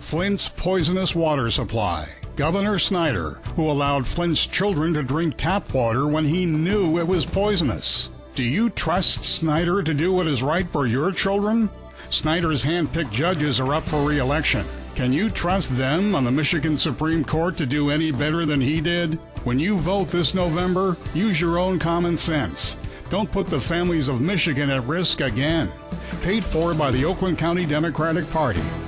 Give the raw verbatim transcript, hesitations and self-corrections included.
Flint's poisonous water supply. Govenor Snyder, who allowed Flint's children to drink tap water when he knew it was poisonous. Do you trust Snyder to do what is right for your children? Snyder's hand-picked judges are up for re-election. Can you trust them on the Michigan Supreme Court to do any better than he did? When you vote this November, use your own common sense. Don't put the families of Michigan at risk again. Paid for by the Oakland County Democratic Party.